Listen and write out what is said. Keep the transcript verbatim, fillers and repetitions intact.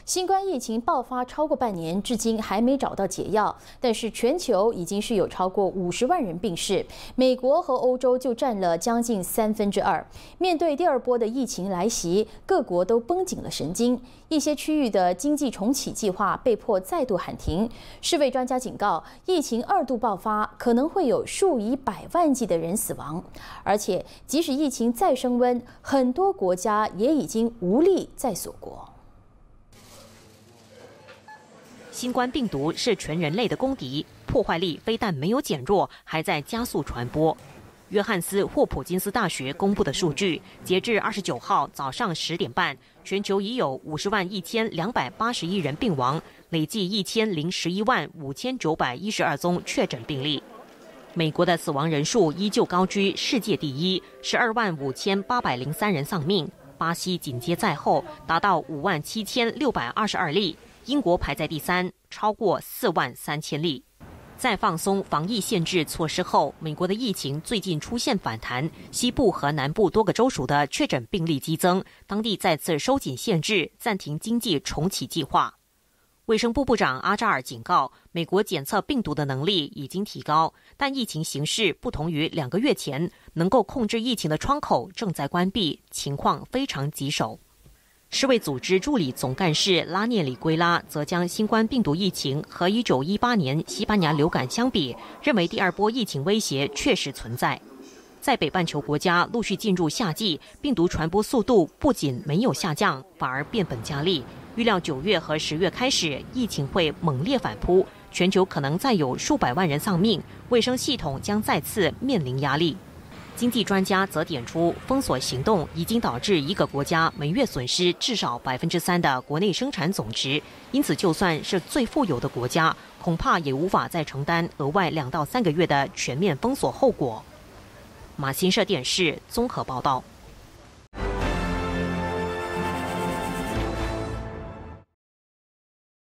新冠疫情爆发超过半年，至今还没找到解药。但是全球已经是有超过五十万人病逝，美国和欧洲就占了将近三分之二。面对第二波的疫情来袭，各国都绷紧了神经，一些区域的经济重启计划被迫再度喊停。世卫专家警告，疫情二度爆发，可能会有数以百万计的人死亡。而且，即使疫情再升温，很多国家也已经无力再锁国。 新冠病毒是全人类的公敌，破坏力非但没有减弱，还在加速传播。约翰斯霍普金斯大学公布的数据，截至二十九号早上十点半，全球已有五十万一千两百八十一人病亡，累计一千零十一万五千九百一十二宗确诊病例。美国的死亡人数依旧高居世界第一，十二万五千八百零三人丧命。巴西紧接在后，达到五万七千六百二十二例。 英国排在第三，超过四万三千例。在放松防疫限制措施后，美国的疫情最近出现反弹，西部和南部多个州属的确诊病例激增，当地再次收紧限制，暂停经济重启计划。卫生部部长阿扎尔警告，美国检测病毒的能力已经提高，但疫情形势不同于两个月前，能够控制疫情的窗口正在关闭，情况非常棘手。 世卫组织助理总干事拉涅里圭拉则将新冠病毒疫情和一九一八年西班牙流感相比，认为第二波疫情威胁确实存在。在北半球国家陆续进入夏季，病毒传播速度不仅没有下降，反而变本加厉。预料九月和十月开始，疫情会猛烈反扑，全球可能再有数百万人丧命，卫生系统将再次面临压力。 经济专家则点出，封锁行动已经导致一个国家每月损失至少百分之三的国内生产总值，因此就算是最富有的国家，恐怕也无法再承担额外两到三个月的全面封锁后果。马新社电视综合报道。